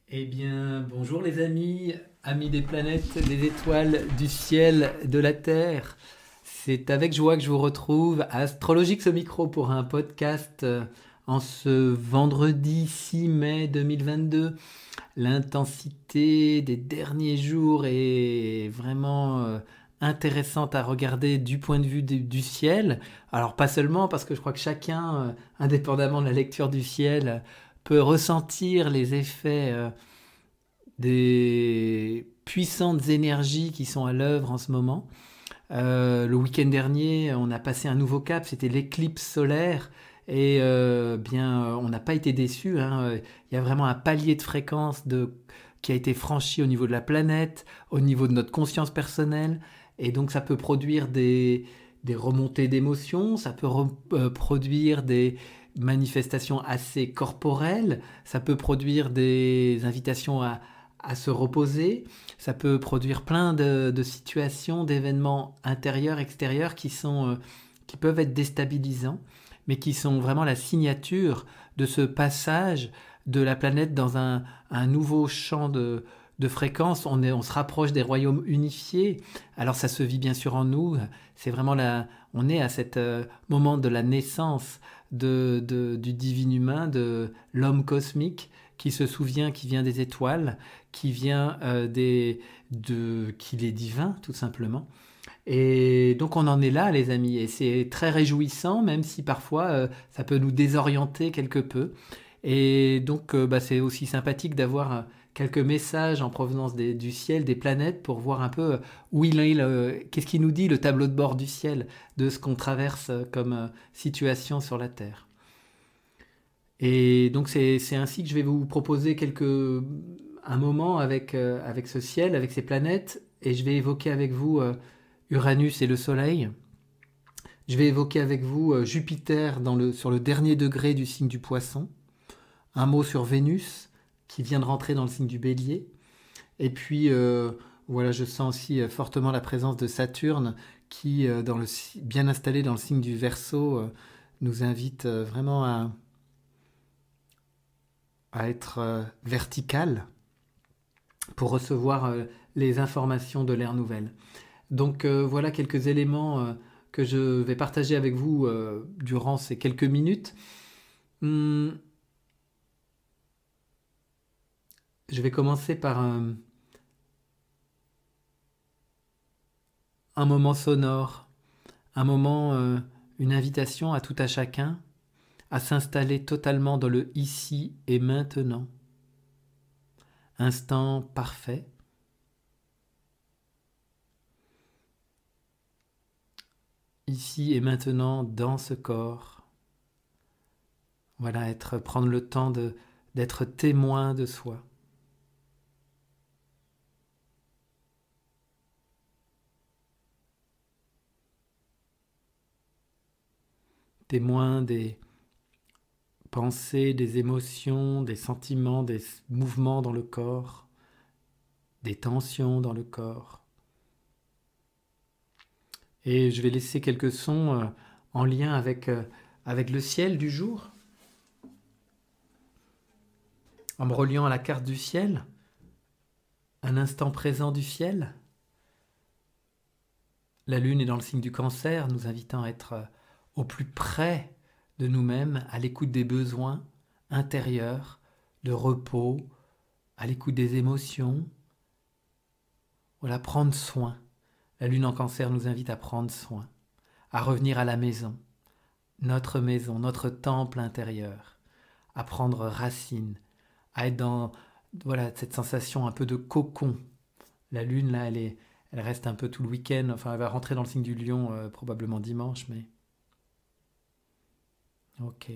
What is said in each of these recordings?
Eh bien, bonjour les amis, amis des planètes, des étoiles, du ciel, de la Terre. C'est avec joie que je vous retrouve à Astrologix au micro pour un podcast en ce vendredi 6 mai 2022. L'intensité des derniers jours est vraiment intéressante à regarder du point de vue du ciel. Alors pas seulement parce que je crois que chacun, indépendamment de la lecture du ciel, peut ressentir les effets des puissantes énergies qui sont à l'œuvre en ce moment. Le week-end dernier, on a passé un nouveau cap, c'était l'éclipse solaire. Et on n'a pas été déçus, hein. Il y a vraiment un palier de fréquence qui a été franchi au niveau de la planète, au niveau de notre conscience personnelle. Et donc ça peut produire des remontées d'émotions, ça peut produire des manifestations assez corporelles, ça peut produire des invitations à se reposer. Ça peut produire plein de situations, d'événements intérieurs, extérieurs qui peuvent être déstabilisants, mais qui sont vraiment la signature de ce passage de la planète dans un nouveau champ de fréquences. On se rapproche des royaumes unifiés. Alors ça se vit bien sûr en nous. C'est vraiment on est à cet moment de la naissance du divin humain, de l'homme cosmique qui se souvient, qui vient des étoiles, qui vient qu'il est divin, tout simplement. Et donc on en est là, les amis, et c'est très réjouissant, même si parfois ça peut nous désorienter quelque peu. Et donc c'est aussi sympathique d'avoir quelques messages en provenance du ciel, des planètes, pour voir un peu où il est, qu'est-ce qu'il nous dit le tableau de bord du ciel, de ce qu'on traverse comme situation sur la Terre. Et donc c'est ainsi que je vais vous proposer un moment avec ce ciel, avec ces planètes, et je vais évoquer avec vous Uranus et le Soleil. Je vais évoquer avec vous Jupiter sur le dernier degré du signe du Poisson. Un mot sur Vénus qui vient de rentrer dans le signe du Bélier. Et puis voilà, je sens aussi fortement la présence de Saturne qui, bien installé dans le signe du Verseau, nous invite vraiment à être vertical pour recevoir les informations de l'ère nouvelle. Donc voilà quelques éléments que je vais partager avec vous durant ces quelques minutes. Je vais commencer par un moment sonore, un moment, une invitation à tout à chacun à s'installer totalement dans le ici et maintenant. Instant parfait. Ici et maintenant dans ce corps. Voilà, prendre le temps d'être témoin de soi. Témoin des pensées, des émotions, des sentiments, des mouvements dans le corps, des tensions dans le corps. Et je vais laisser quelques sons en lien avec le ciel du jour, en me reliant à la carte du ciel, un instant présent du ciel. La lune est dans le signe du Cancer, nous invitant à être au plus près de nous-mêmes, à l'écoute des besoins intérieurs, de repos, à l'écoute des émotions. Voilà, prendre soin. La lune en Cancer nous invite à prendre soin, à revenir à la maison, notre temple intérieur, à prendre racine, à être dans cette sensation un peu de cocon. La lune, là, elle reste un peu tout le week-end. Enfin, elle va rentrer dans le signe du lion probablement dimanche, mais... Ok.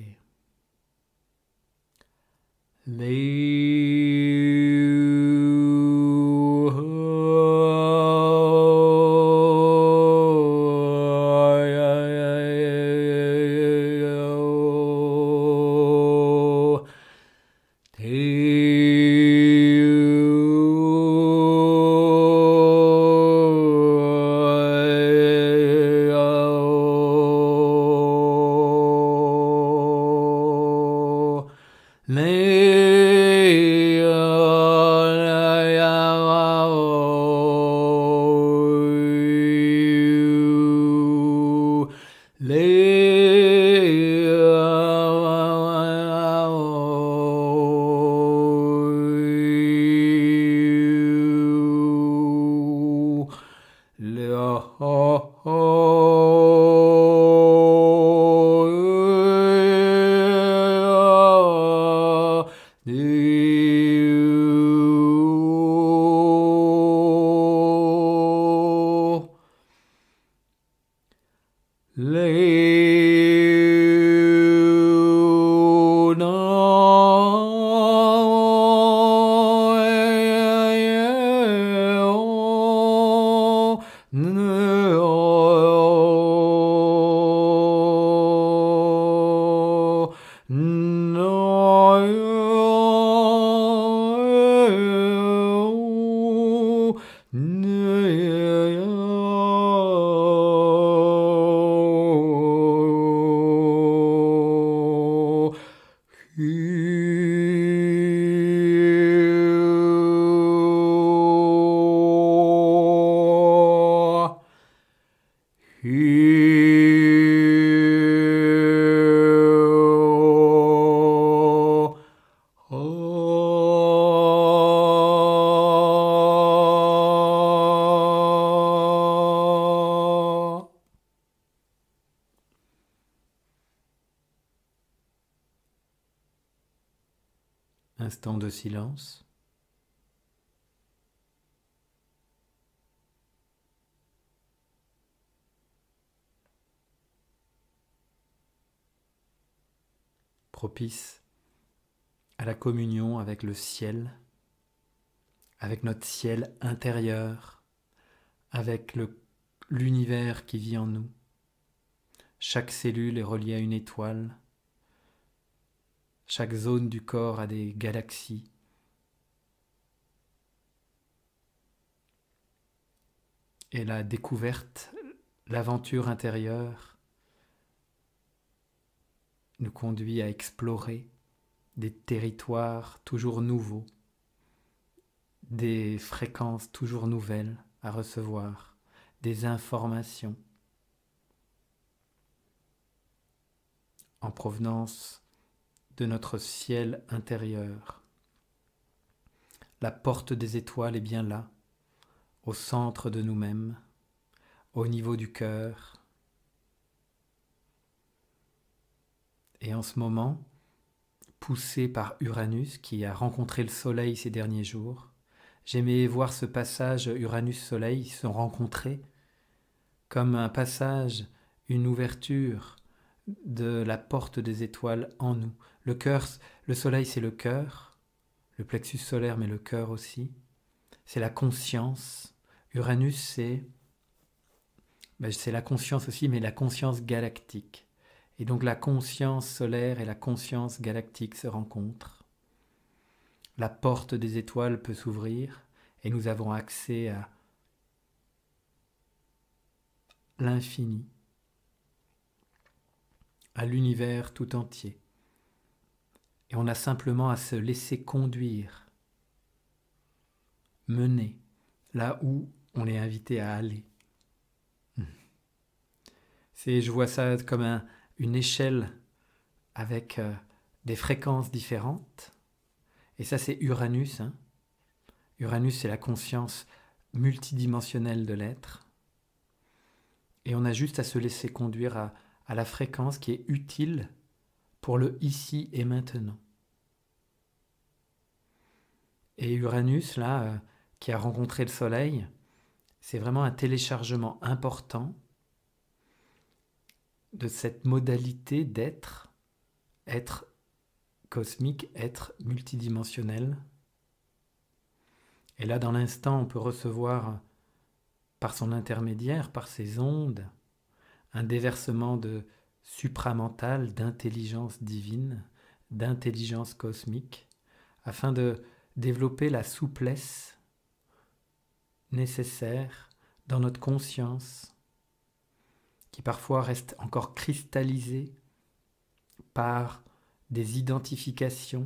Instant de silence. Propice à la communion avec le ciel, avec notre ciel intérieur, avec l'univers qui vit en nous. Chaque cellule est reliée à une étoile. Chaque zone du corps a des galaxies. Et la découverte, l'aventure intérieure nous conduit à explorer des territoires toujours nouveaux, des fréquences toujours nouvelles à recevoir, des informations en provenance de notre ciel intérieur. La porte des étoiles est bien là, au centre de nous-mêmes, au niveau du cœur. Et en ce moment, poussé par Uranus qui a rencontré le Soleil ces derniers jours, j'aimais voir ce passage Uranus-Soleil se rencontrer comme un passage, une ouverture de la porte des étoiles en nous. Le cœur, le Soleil c'est le cœur, le plexus solaire mais le cœur aussi. C'est la conscience. Uranus c'est la conscience aussi, mais la conscience galactique. Et donc la conscience solaire et la conscience galactique se rencontrent. La porte des étoiles peut s'ouvrir et nous avons accès à l'infini, à l'univers tout entier. Et on a simplement à se laisser conduire, mener, là où on est invité à aller. Je vois ça comme une échelle avec des fréquences différentes. Et ça, c'est Uranus. Uranus, c'est la conscience multidimensionnelle de l'être. Et on a juste à se laisser conduire à la fréquence qui est utile pour le ici et maintenant. Et Uranus, là, qui a rencontré le Soleil, c'est vraiment un téléchargement important de cette modalité d'être, être cosmique, être multidimensionnel. Et là, dans l'instant, on peut recevoir, par son intermédiaire, par ses ondes, un déversement de supramental, d'intelligence divine, d'intelligence cosmique, afin de développer la souplesse nécessaire dans notre conscience, qui parfois reste encore cristallisée par des identifications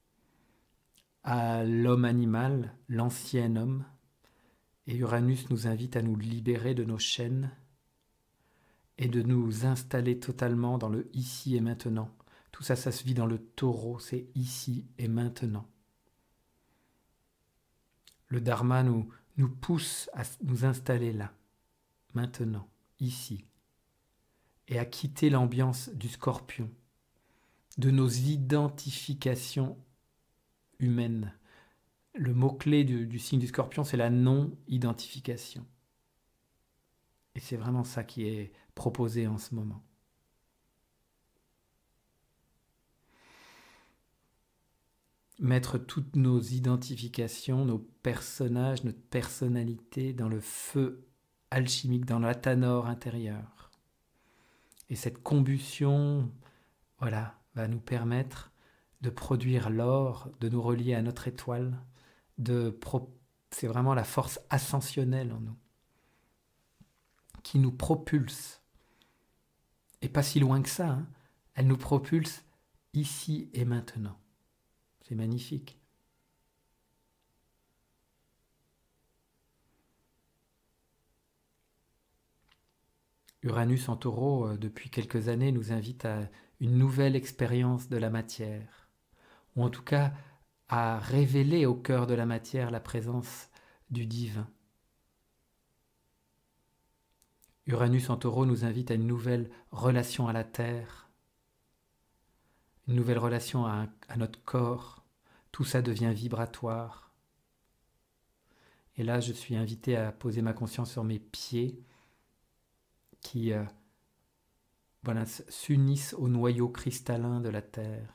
à l'homme animal, l'ancien homme, et Uranus nous invite à nous libérer de nos chaînes et de nous installer totalement dans le ici et maintenant. Tout ça, ça se vit dans le taureau, c'est ici et maintenant. Le Dharma nous pousse à nous installer là, maintenant, ici, et à quitter l'ambiance du scorpion, de nos identifications humaine. Le mot-clé du signe du Scorpion, c'est la non-identification. Et c'est vraiment ça qui est proposé en ce moment. Mettre toutes nos identifications, nos personnages, notre personnalité dans le feu alchimique, dans l'athanor intérieur. Et cette combustion, voilà, va nous permettre de produire l'or, de nous relier à notre étoile. C'est vraiment la force ascensionnelle en nous, qui nous propulse. Et pas si loin que ça, hein. Elle nous propulse ici et maintenant. C'est magnifique. Uranus en taureau, depuis quelques années, nous invite à une nouvelle expérience de la matière, ou en tout cas à révéler au cœur de la matière la présence du divin. Uranus en taureau nous invite à une nouvelle relation à la terre, une nouvelle relation à notre corps. Tout ça devient vibratoire. Et là, je suis invité à poser ma conscience sur mes pieds qui s'unissent au noyau cristallin de la terre.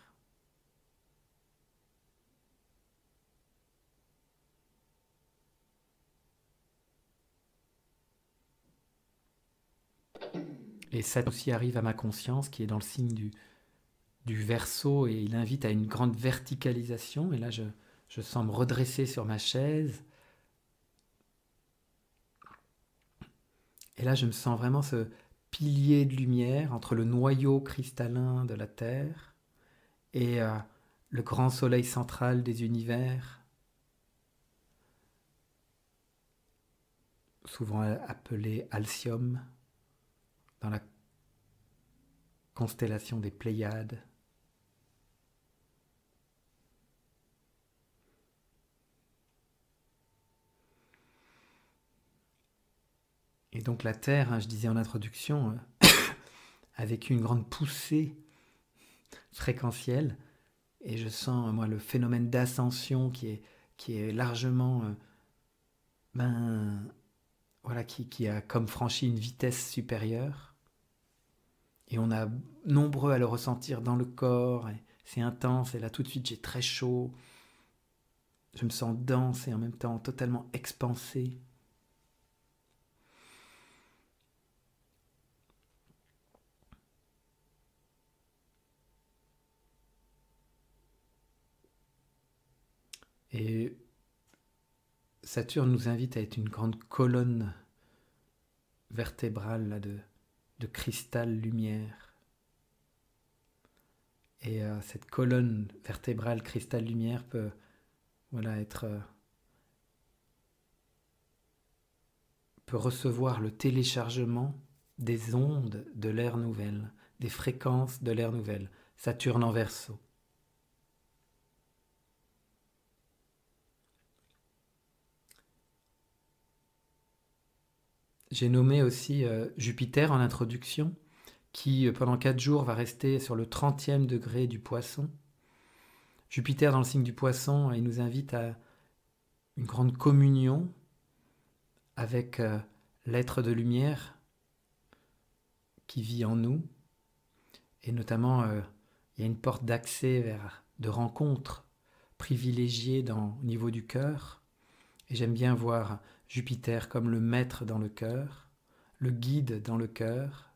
Et ça aussi arrive à ma conscience qui est dans le signe du Verseau, et il invite à une grande verticalisation. Et là, je sens me redresser sur ma chaise. Et là, je me sens vraiment ce pilier de lumière entre le noyau cristallin de la Terre et le grand soleil central des univers, souvent appelé Alcyone, dans la constellation des Pléiades. Et donc la Terre, hein, je disais en introduction, a vécu une grande poussée fréquentielle, et je sens, moi, le phénomène d'ascension qui est largement, qui a comme franchi une vitesse supérieure. Et on a nombreux à le ressentir dans le corps, et c'est intense, et là tout de suite j'ai très chaud, je me sens dense et en même temps totalement expansé. Et Saturne nous invite à être une grande colonne vertébrale là, de cristal lumière. Et cette colonne vertébrale cristal lumière peut peut recevoir le téléchargement des ondes de l'ère nouvelle, des fréquences de l'ère nouvelle. Saturne en Verseau. J'ai nommé aussi Jupiter en introduction, qui pendant 4 jours va rester sur le 30e degré du Poisson. Jupiter dans le signe du Poisson, il nous invite à une grande communion avec l'être de lumière qui vit en nous. Et notamment, il y a une porte d'accès de rencontres privilégiées au niveau du cœur. Et j'aime bien voir Jupiter comme le maître dans le cœur, le guide dans le cœur,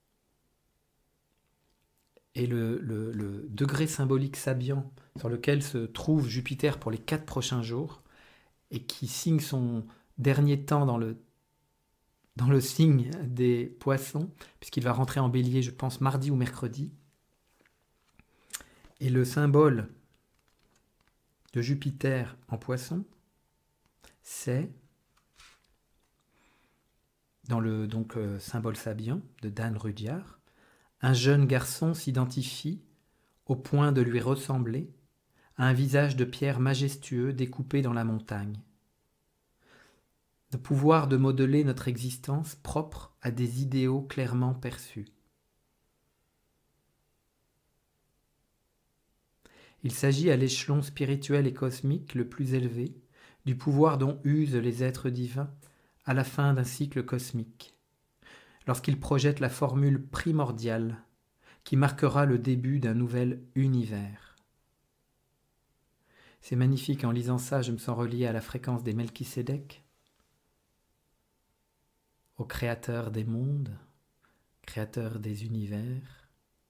et le degré symbolique sabian sur lequel se trouve Jupiter pour les 4 prochains jours, et qui signe son dernier temps dans le signe des Poissons, puisqu'il va rentrer en Bélier, je pense, mardi ou mercredi. Et le symbole de Jupiter en Poisson, c'est, dans le symbole sabian de Dan Rudyard, un jeune garçon s'identifie, au point de lui ressembler, à un visage de pierre majestueux découpé dans la montagne. Le pouvoir de modeler notre existence propre à des idéaux clairement perçus. Il s'agit à l'échelon spirituel et cosmique le plus élevé du pouvoir dont usent les êtres divins à la fin d'un cycle cosmique, lorsqu'ils projettent la formule primordiale qui marquera le début d'un nouvel univers. C'est magnifique, en lisant ça, je me sens relié à la fréquence des Melchisédek, au créateur des mondes, créateur des univers,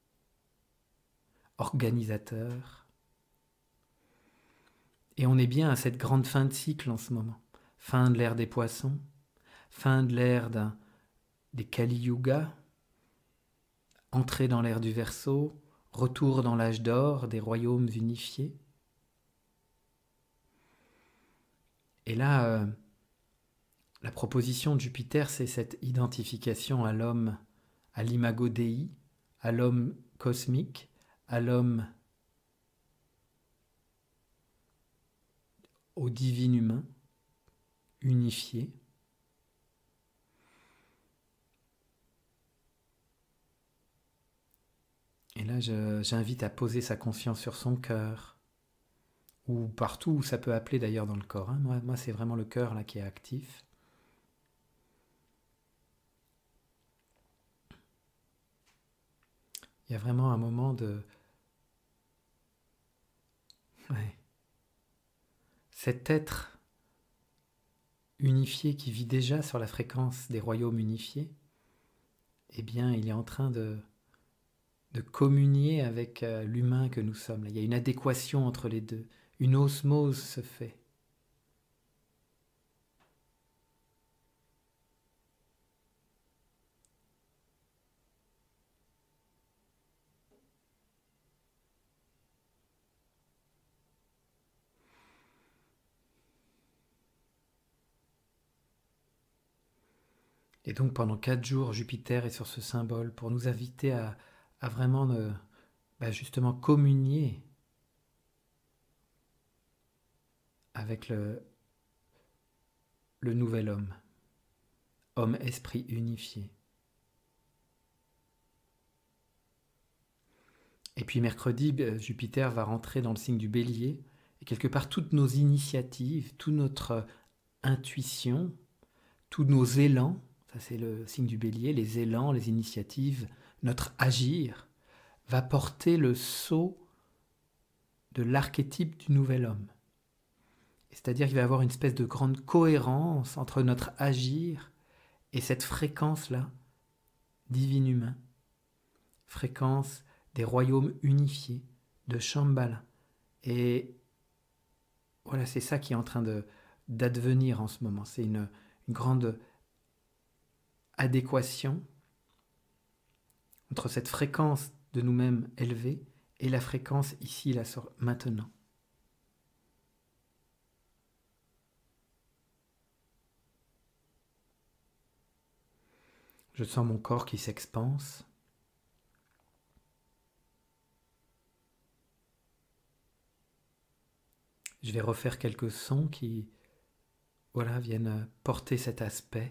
organisateur. Et on est bien à cette grande fin de cycle en ce moment. Fin de l'ère des poissons, fin de l'ère des Kali Yuga, entrée dans l'ère du Verseau, retour dans l'âge d'or des royaumes unifiés. Et là, la proposition de Jupiter, c'est cette identification à l'homme, à l'imago Dei, à l'homme cosmique, à l'homme au divin humain, unifié. Et là, j'invite à poser sa conscience sur son cœur, ou partout où ça peut appeler d'ailleurs dans le corps. Hein. Moi, c'est vraiment le cœur là qui est actif. Il y a vraiment un moment de... Ouais. Cet être unifié qui vit déjà sur la fréquence des royaumes unifiés, eh bien, il est en train de communier avec l'humain que nous sommes. Il y a une adéquation entre les deux. Une osmose se fait. Et donc pendant 4 jours, Jupiter est sur ce symbole pour nous inviter à vraiment justement communier avec le nouvel homme, homme-esprit unifié. Et puis mercredi, Jupiter va rentrer dans le signe du Bélier, et quelque part toutes nos initiatives, toute notre intuition, tous nos élans, ça c'est le signe du Bélier, les élans, les initiatives, notre agir, va porter le sceau de l'archétype du nouvel homme. C'est-à-dire qu'il va y avoir une espèce de grande cohérence entre notre agir et cette fréquence-là, divin humain, fréquence des royaumes unifiés, de Shambhala. Et voilà, c'est ça qui est en train d'advenir en ce moment. C'est une grande adéquation entre cette fréquence de nous-mêmes élevée et la fréquence ici, là, maintenant. Je sens mon corps qui s'expanse. Je vais refaire quelques sons qui viennent porter cet aspect.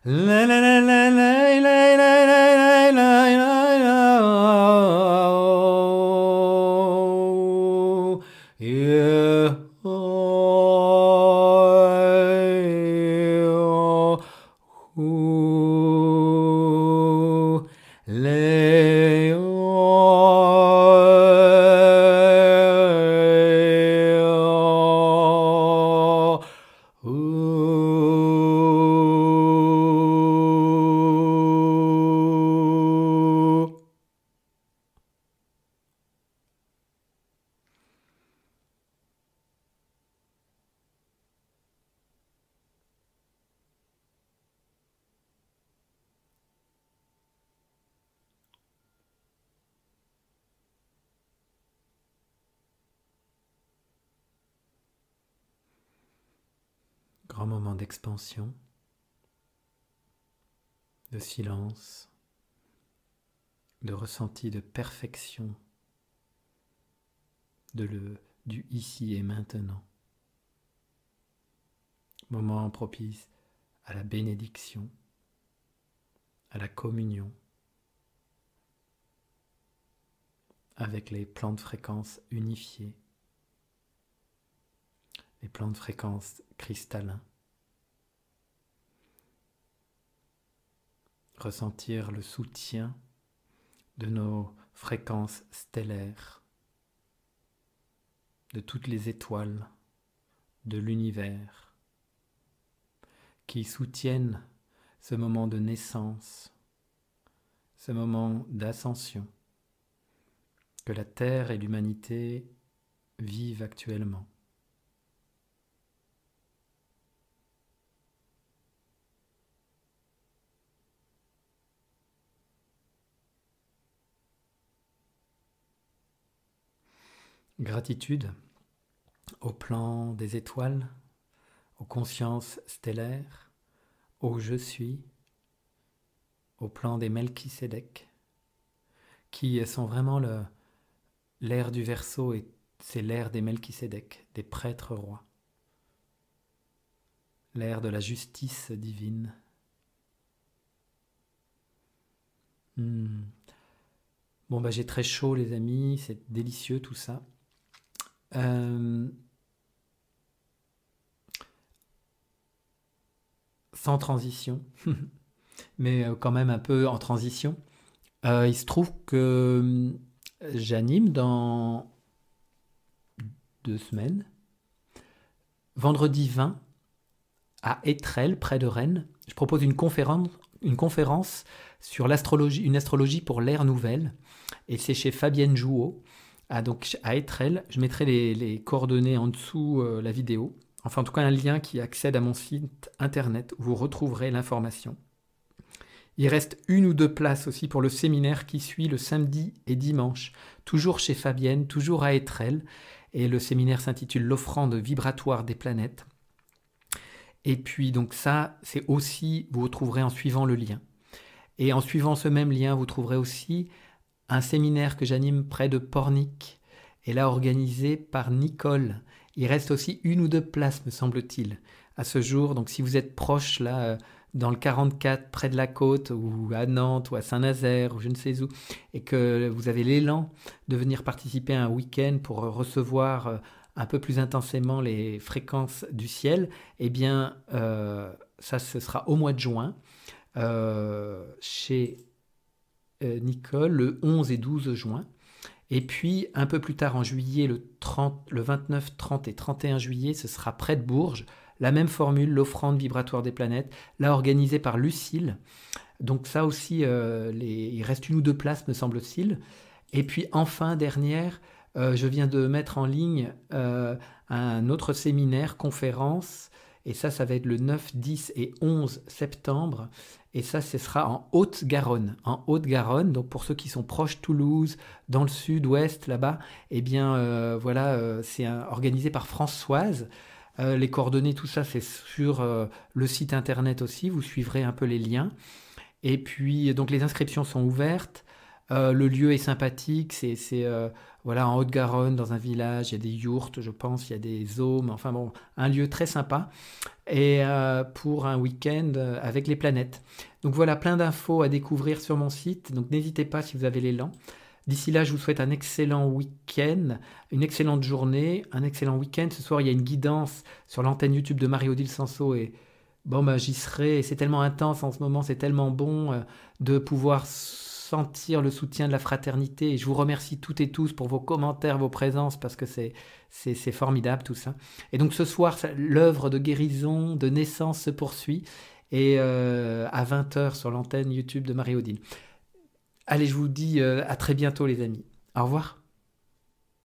Grand moment d'expansion, de silence, de ressenti de perfection du ici et maintenant. Moment propice à la bénédiction, à la communion avec les plans de fréquence unifiés, les plans de fréquence cristallins. Ressentir le soutien de nos fréquences stellaires, de toutes les étoiles de l'univers qui soutiennent ce moment de naissance, ce moment d'ascension que la Terre et l'humanité vivent actuellement. Gratitude au plan des étoiles, aux consciences stellaires, au je suis, au plan des Melchisédek, qui sont vraiment l'ère du Verseau, et c'est l'ère des Melchisédek, des prêtres rois, l'ère de la justice divine. Bon, bah, j'ai très chaud, les amis, c'est délicieux tout ça. Sans transition, mais quand même un peu en transition. Il se trouve que j'anime dans 2 semaines, vendredi 20, à Étrelles, près de Rennes. Je propose une conférence sur l'astrologie, une astrologie pour l'ère nouvelle, et c'est chez Fabienne Jouot, donc à Étrelles. Je mettrai les coordonnées en dessous la vidéo. Enfin, en tout cas, un lien qui accède à mon site internet où vous retrouverez l'information. Il reste 1 ou 2 places aussi pour le séminaire qui suit le samedi et dimanche, toujours chez Fabienne, toujours à Étrelles. Et le séminaire s'intitule L'offrande vibratoire des planètes. Et puis, donc ça, c'est aussi, vous retrouverez en suivant le lien. Et en suivant ce même lien, vous trouverez aussi un séminaire que j'anime près de Pornic, et là organisé par Nicole. Il reste aussi 1 ou 2 places, me semble-t-il, à ce jour. Donc si vous êtes proche, là, dans le 44, près de la côte, ou à Nantes, ou à Saint-Nazaire, ou je ne sais où, et que vous avez l'élan de venir participer à un week-end pour recevoir un peu plus intensément les fréquences du ciel, eh bien, ça, ce sera au mois de juin, chez Nicole, le 11 et 12 juin. Et puis, un peu plus tard en juillet, le 29, 30 et 31 juillet, ce sera près de Bourges. La même formule, l'offrande vibratoire des planètes, là organisée par Lucille. Donc ça aussi, il reste 1 ou 2 places, me semble-t-il. Et puis enfin, dernière, je viens de mettre en ligne un autre séminaire, conférence, et ça va être le 9, 10 et 11 septembre. Et ça, ce sera en Haute-Garonne. En Haute-Garonne, donc pour ceux qui sont proches Toulouse, dans le sud-ouest, là-bas, eh bien, voilà, c'est organisé par Françoise. Les coordonnées, tout ça, c'est sur le site internet aussi. Vous suivrez un peu les liens. Et puis, donc, les inscriptions sont ouvertes. Le lieu est sympathique. voilà, en Haute-Garonne, dans un village, il y a des yourtes, je pense, il y a des aumes, enfin bon, un lieu très sympa, et pour un week-end avec les planètes. Donc voilà, plein d'infos à découvrir sur mon site, donc n'hésitez pas si vous avez l'élan. D'ici là, je vous souhaite un excellent week-end, une excellente journée, un excellent week-end. Ce soir, il y a une guidance sur l'antenne YouTube de Marie-Odile Sanso et bon, bah, j'y serai. Et c'est tellement intense en ce moment, c'est tellement bon de pouvoir sentir le soutien de la fraternité. Et je vous remercie toutes et tous pour vos commentaires, vos présences, parce que c'est formidable tout ça. Et donc ce soir, l'œuvre de guérison, de naissance se poursuit. Et à 20 h sur l'antenne YouTube de Marie-Odile. Allez, je vous dis à très bientôt les amis. Au revoir.